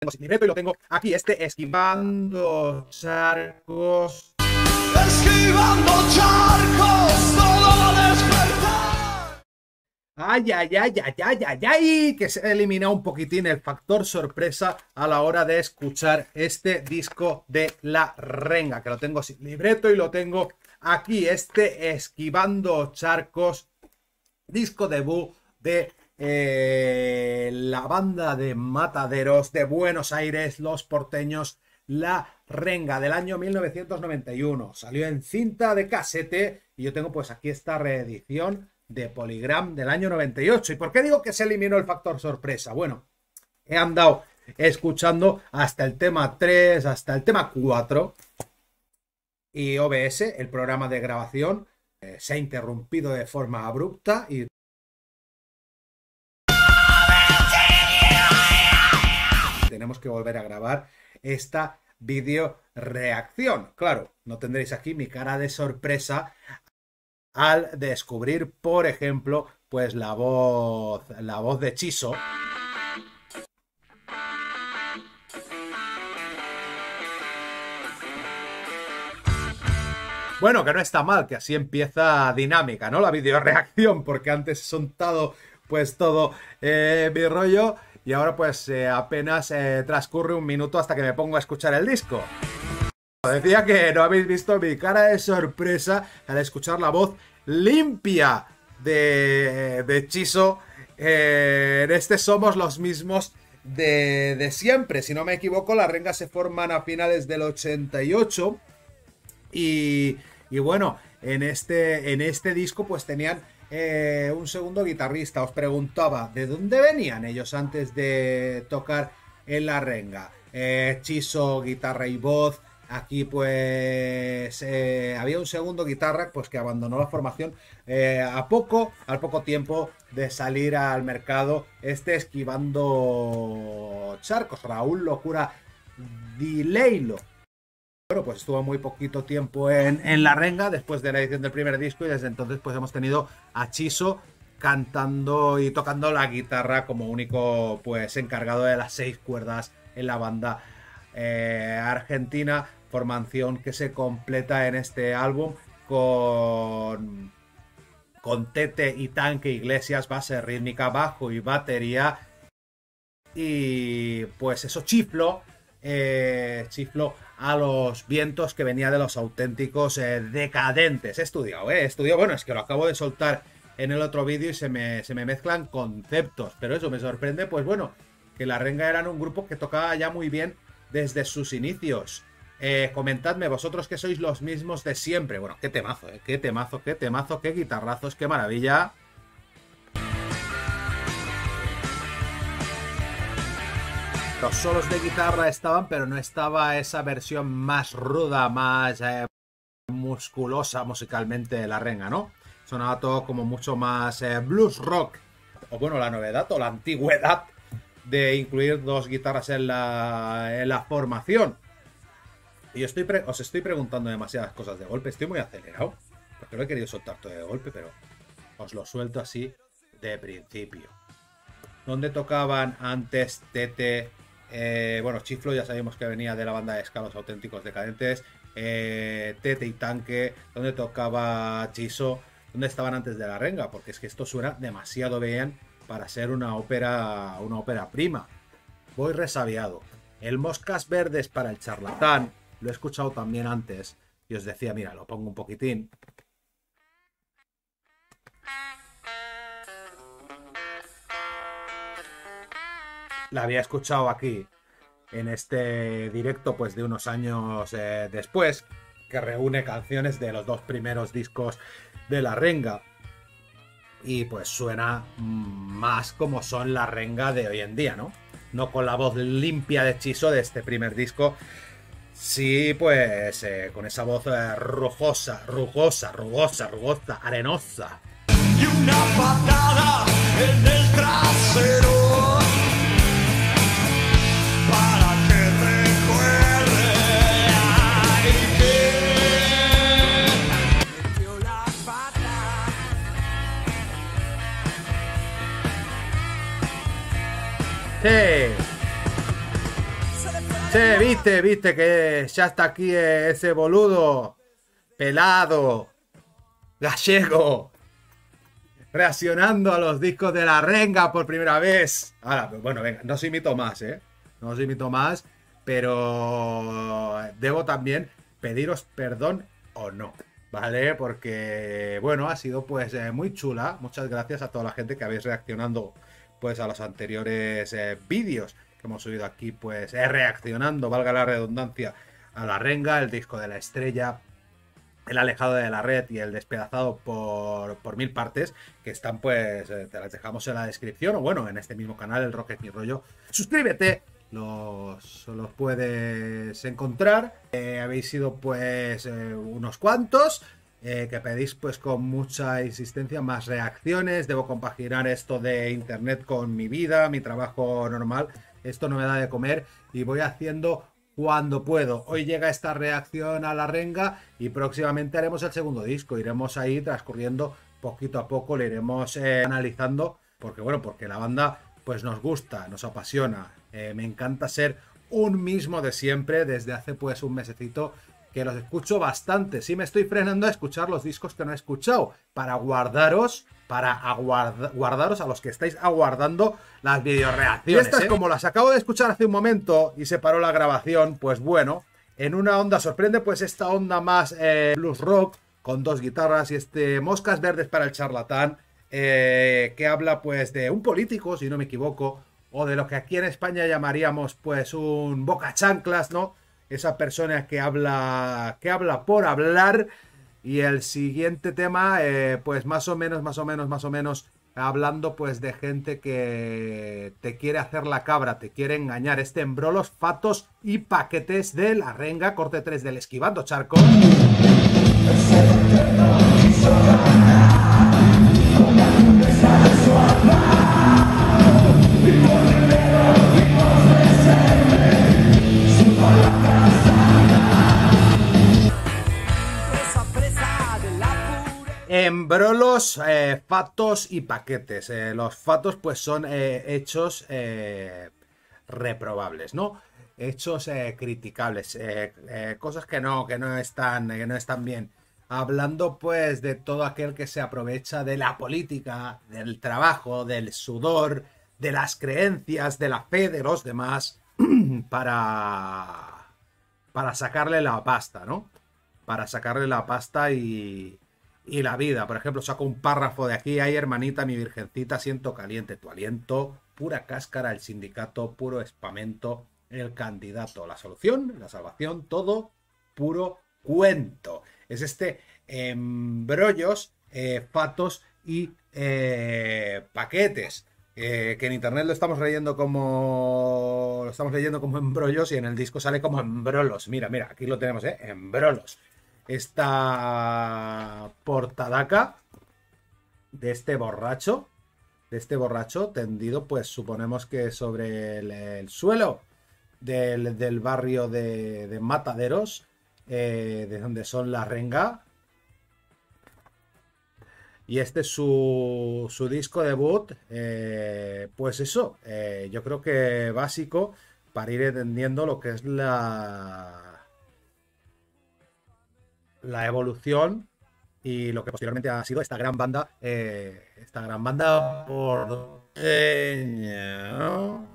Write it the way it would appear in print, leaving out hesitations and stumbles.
tengo sin libreto y lo tengo aquí, esquivando charcos. Esquivando charcos, todo va a despertar. Ay, ay, ay, ay, ay, ay, ay, que se ha eliminado un poquitín el factor sorpresa a la hora de escuchar este disco de La Renga, que lo tengo sin libreto y lo tengo aquí, Esquivando Charcos, disco debut de la banda de mataderos de Buenos Aires, los porteños, La Renga, del año 1991. Salió en cinta de casete y yo tengo pues aquí esta reedición de Polygram del año 98. ¿Y por qué digo que se eliminó el factor sorpresa? Bueno, he andado escuchando hasta el tema 3, hasta el tema 4 y OBS, el programa de grabación, se ha interrumpido de forma abrupta y tenemos que volver a grabar esta video reacción. Claro, no tendréis aquí mi cara de sorpresa al descubrir, por ejemplo, pues la voz de Chiso. Bueno, que no está mal, que así empieza dinámica, ¿no? La video reacción, porque antes he soltado pues todo mi rollo y ahora pues apenas transcurre un minuto hasta que me pongo a escuchar el disco. Decía que no habéis visto mi cara de sorpresa al escuchar la voz limpia de Chiso. En este somos los mismos de siempre. Si no me equivoco, La Renga se forman a finales del 88. Y bueno, en este disco pues tenían un segundo guitarrista. Os preguntaba, ¿de dónde venían ellos antes de tocar en La Renga? Chiso, guitarra y voz. Aquí pues había un segundo guitarra pues que abandonó la formación al poco tiempo de salir al mercado, Esquivando Charcos, Raúl Locura Di Leilo. Bueno, pues estuvo muy poquito tiempo en La Renga después de la edición del primer disco y desde entonces pues hemos tenido a Chiso cantando y tocando la guitarra como único pues encargado de las 6 cuerdas en la banda argentina, formación que se completa en este álbum con Tete y Tanque Iglesias, base rítmica, bajo y batería. Y pues eso, chiflo a los vientos que venía de los auténticos decadentes. He estudiado, bueno, es que lo acabo de soltar en el otro vídeo y se me mezclan conceptos, pero eso me sorprende, pues bueno, que La Renga eran un grupo que tocaba ya muy bien desde sus inicios. Comentadme vosotros que sois los mismos de siempre. Bueno, qué temazo, qué temazo, qué guitarrazos, qué maravilla. Los solos de guitarra estaban, pero no estaba esa versión más ruda, más musculosa musicalmente de La Renga, ¿no? Sonaba todo como mucho más blues rock. O bueno, la novedad o la antigüedad de incluir 2 guitarras en la formación. Y os estoy preguntando demasiadas cosas de golpe. Estoy muy acelerado, porque lo he querido soltar todo de golpe, pero os lo suelto así de principio. ¿Dónde tocaban antes Tete? Bueno, Chiflo ya sabíamos que venía de la banda de ska Los Auténticos Decadentes. Tete y Tanque. ¿Dónde tocaba Chiso? ¿Dónde estaban antes de La Renga? Porque es que esto suena demasiado bien para ser una ópera prima. Voy resabiado. El Moscas Verdes para el Charlatán lo he escuchado también antes y os decía, mira, lo pongo un poquitín. La había escuchado aquí en este directo pues de unos años después, que reúne canciones de los 2 primeros discos de La Renga. Y pues suena más como son La Renga de hoy en día, ¿no? No con la voz limpia de Chiso de este primer disco. Sí, pues con esa voz rugosa, arenosa. Y una patada en el trasero para que recuerde que metió la pata. ¡Sí! Che, viste que ya está aquí ese boludo pelado, gallego, reaccionando a los discos de La Renga por primera vez. Ahora, bueno, venga, no os imito más, no os imito más, pero debo también pediros perdón o no, ¿vale? Porque, bueno, ha sido pues muy chula. Muchas gracias a toda la gente que habéis reaccionando pues a los anteriores vídeos que hemos subido aquí, pues reaccionando, valga la redundancia, a La Renga, el disco de la estrella, el alejado de la red y el despedazado por mil partes, que están pues, te las dejamos en la descripción, o bueno, en este mismo canal, el Rock es mi rollo. Suscríbete, los puedes encontrar. Habéis sido pues unos cuantos, que pedís pues con mucha insistencia más reacciones. Debo compaginar esto de internet con mi vida, mi trabajo normal. Esto no me da de comer y voy haciendo cuando puedo. Hoy llega esta reacción a La Renga y próximamente haremos el segundo disco. Iremos ahí transcurriendo poquito a poco, le iremos analizando, porque bueno, porque la banda pues nos gusta, nos apasiona. Me encanta ser un mismo de siempre desde hace pues un mesecito que los escucho bastante. Sí me estoy frenando a escuchar los discos que no he escuchado para guardaros, guardaros a los que estáis aguardando las videoreacciones. Y estas, como las acabo de escuchar hace un momento y se paró la grabación, pues bueno, en una onda sorprende, pues esta onda más blues rock con dos guitarras y este Moscas Verdes para el Charlatán, que habla pues de un político, si no me equivoco, o de lo que aquí en España llamaríamos pues un bocachanclas, ¿no? Esa persona que habla por hablar. Y el siguiente tema, pues más o menos, hablando pues de gente que te quiere hacer la cabra, te quiere engañar. Este Embrolos, Fatos y Paquetes de La Renga, corte 3 del Esquivando Charcos. Embrolos, fatos y paquetes. Los fatos pues son hechos reprobables, ¿no? Hechos criticables, cosas que no están bien. Hablando pues de todo aquel que se aprovecha de la política, del trabajo, del sudor, de las creencias, de la fe de los demás para sacarle la pasta, ¿no? Para sacarle la pasta y la vida. Por ejemplo, saco un párrafo de aquí: ay, hermanita, mi virgencita, siento caliente tu aliento, pura cáscara el sindicato, puro espamento el candidato, la solución, la salvación, todo puro cuento. Es este embrollos, fatos y paquetes, que en internet lo estamos leyendo como embrollos y en el disco sale como embrolos. Mira, aquí lo tenemos, embrolos. Esta portadaca de este borracho tendido, pues suponemos que sobre el suelo del barrio de Mataderos, de donde son La Renga. Y este es su disco debut, pues eso, yo creo que básico para ir entendiendo lo que es la evolución y lo que posteriormente ha sido esta gran banda porteña, ¿no?